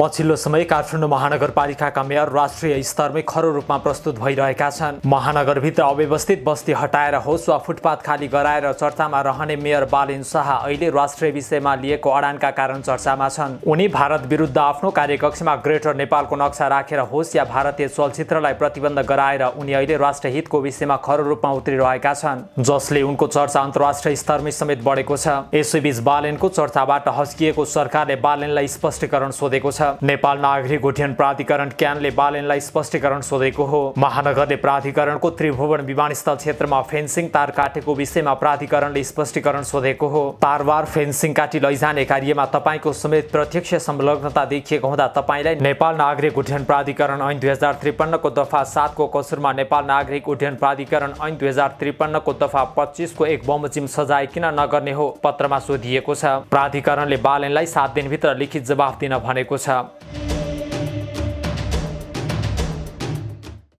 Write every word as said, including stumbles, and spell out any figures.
पछिल्लो समय काठमाडौँ महानगरपालिकाका मेयर राष्ट्रिय स्तरमै खरो रूपमा प्रस्तुत भइरहेका छन्। महानगरभित्र अव्यवस्थित बस्ती हटाएर होस् वा फुटपाथ खाली गराएर चर्चामा रहने मेयर बालेन शाह अहिले राष्ट्रिय विषयमा लिएको अडानका कारण चर्चामा छन्। उनी भारत विरुद्ध आफ्नो कार्यकक्षमा ग्रेटर नेपालको नक्सा राखेर होस् या भारतीय चलचित्रलाई प्रतिबन्ध गराएर उनी अहिले राष्ट्रिय हितको विषयमा खरो रूपमा उत्रिरहेका छन्, जसले उनको चर्चा अन्तर्राष्ट्रिय स्तरमै समेत बढेको छ। यसैबीच बालेनको चर्चाबाट हस्किएको सरकारले बालेनलाई स्पष्टीकरण सोधेको छ। नेपाल नागरिक उड्डयन प्राधिकरण क्यानले बालेनलाई स्पष्टीकरण सोधेको हो। महानगरले प्राधिकरणको त्रिभुवन विमानस्थल क्षेत्रमा फेन्सिङ तार काटेको विषयमा प्राधिकरणले स्पष्टीकरण सोधेको हो। तारवार फेन्सिङ काटी लैजाने कार्यमा तपाईको समेत प्रत्यक्ष संलग्नता देखिएको हुँदा तपाईलाई नेपाल नागरिक उड्डयन प्राधिकरण ऐन दुई हजार त्रिपन्न को दफा सात को कसुरमा नेपाल नागरिक उड्डयन प्राधिकरण ऐन दुई हजार त्रिपन्न को दफा पच्चीस को एक बमोजिम सजाय किन नगर्ने हो पत्रमा सोधिएको छ। प्राधिकरणले बालेनलाई सात दिनभित्र लिखित जवाफ दिन भनेको छ।